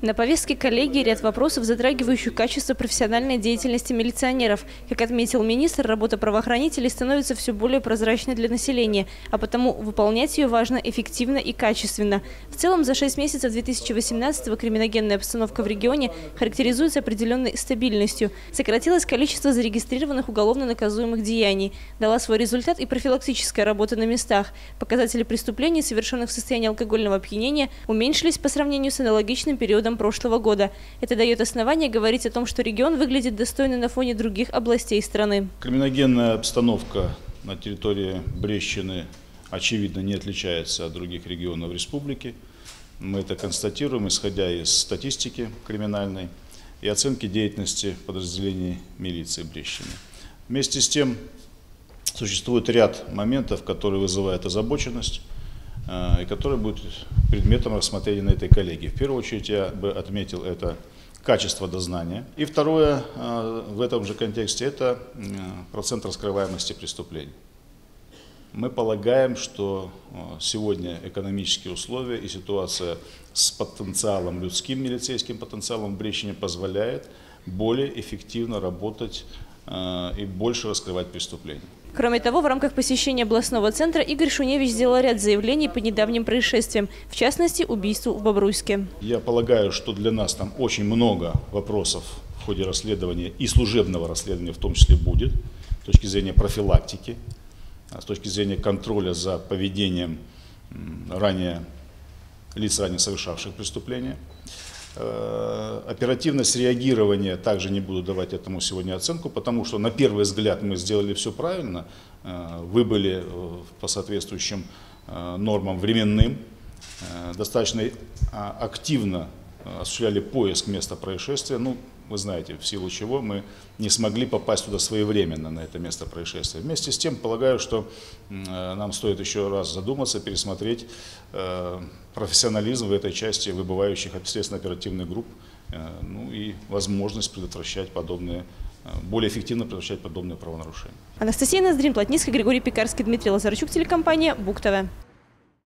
На повестке коллегии ряд вопросов, затрагивающих качество профессиональной деятельности милиционеров. Как отметил министр, работа правоохранителей становится все более прозрачной для населения, а потому выполнять ее важно эффективно и качественно. В целом, за 6 месяцев 2018-го криминогенная обстановка в регионе характеризуется определенной стабильностью. Сократилось количество зарегистрированных уголовно наказуемых деяний. Дала свой результат и профилактическая работа на местах. Показатели преступлений, совершенных в состоянии алкогольного опьянения, уменьшились по сравнению с аналогичным периодом прошлого года. Это дает основание говорить о том, что регион выглядит достойно на фоне других областей страны. Криминогенная обстановка на территории Брестщины, очевидно, не отличается от других регионов республики. Мы это констатируем, исходя из статистики криминальной и оценки деятельности подразделений милиции Брестщины. Вместе с тем, существует ряд моментов, которые вызывают озабоченность и которые будут предметом рассмотрения на этой коллегии. В первую очередь я бы отметил это качество дознания. И второе в этом же контексте – это процент раскрываемости преступлений. Мы полагаем, что сегодня экономические условия и ситуация с потенциалом, людским милицейским потенциалом в Брестщине позволяет более эффективно работать и больше раскрывать преступления. Кроме того, в рамках посещения областного центра Игорь Шуневич сделал ряд заявлений по недавним происшествиям, в частности, убийству в Бобруйске. Я полагаю, что для нас там очень много вопросов в ходе расследования и служебного расследования в том числе будет, с точки зрения профилактики, с точки зрения контроля за поведением лиц, ранее совершавших преступления. Оперативность реагирования также не буду давать этому сегодня оценку, потому что на первый взгляд мы сделали все правильно, выбыли по соответствующим нормам временным, достаточно активно осуществляли поиск места происшествия. Ну, вы знаете, в силу чего мы не смогли попасть туда своевременно, на это место происшествия. Вместе с тем, полагаю, что нам стоит еще раз задуматься, пересмотреть профессионализм в этой части выбывающих от следственно-оперативных групп, ну и возможность предотвращать более эффективно предотвращать подобные правонарушения. Анастасия Ноздрин, Плотницкая, Григорий Пекарский, Дмитрий Лазарчук, телекомпания БУК ТВ.